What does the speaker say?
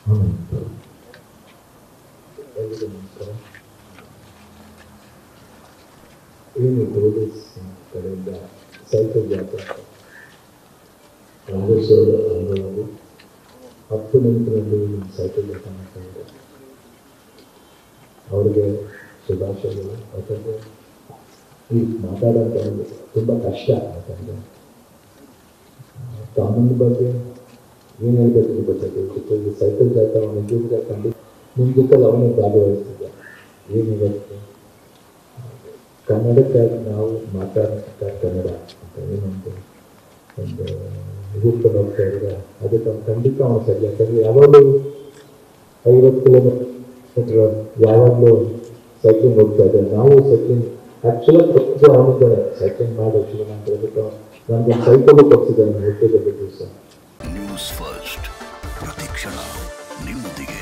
ಎಲ್ರಿಗೂ ನಮಸ್ಕಾರ. ಏನು ಪೊಲೀಸ್ ಕಡೆಯಿಂದ ಸೈಕಲ್ ಜಾತ್ರೆ ರಾಜೇಶ್ವರ ಅಂಗವಾಗಿ 10 ನಿಮಿಷದಲ್ಲಿ ಸೈಕಲ್ ಜಾತ್ರೆ ಮಾಡ್ತಾ ಇದ್ದಾರೆ. ಅವ್ರಿಗೆ ಶುಭಾಶಯಗಳು. ಯಾಕಂದರೆ ಈ ಮಾತಾಡೋದು ತುಂಬ ಕಷ್ಟ. ಯಾಕಂದರೆ ಕಾನೂನು ಬಗ್ಗೆ ಏನು ಹೇಳಬೇಕು ಗೊತ್ತಾಗುತ್ತೆ. ಈ ಸೈಕಲ್ ಜಾತ್ರೆ ಅವನ ಜೀವನ ಖಂಡಿತ ನಿಮ್ಮ ಜೊತೆಲಿ ಅವನೇ ಭಾಗವಹಿಸ್ತಿದ್ದ. ಏನಿರುತ್ತೆ ಕನ್ನಡಕ್ಕಾಗಿ ನಾವು ಮಾತಾಡ್ತಾ ಕನ್ನಡ ಅಂತ ಏನೊಂದು ರೂಪದಲ್ಲಿ ಹೋಗ್ತಾ ಇದ್ರೆ ಅದಕ್ಕೆ ಅವ್ನು ಖಂಡಿತ ಅವನು ಸರಿ. ಯಾಕಂದರೆ ಯಾವಾಗಲೂ 50 ಕಿಲೋಮೀಟರ್ ಯಾವಾಗಲೂ ಸೈಕ್ಲಿಂಗ್ ಹೋಗ್ತಾ ಇದ್ದಾರೆ. ನಾವು ಸೈಕ್ಲಿಂಗ್ ಆ್ಯಕ್ಚುಲಾಗಿ ಅವನಿದ್ದಾರೆ ಸೈಕ್ಲಿಂಗ್ ಮಾಡೋ ಶುರು ಮಾಡ್ತಾ ನನಗೆ ಸೈಕಲ್ ಕೊಡ್ತಿದ್ದಾರೆ ಹುಟ್ಟಿದ ದಿವಸ. ನ್ಯೂಸ್ ಫಸ್ಟ್ ಪ್ರತಿಕ್ಷಣ ನಿಮ್ಮೊಂದಿಗೆ.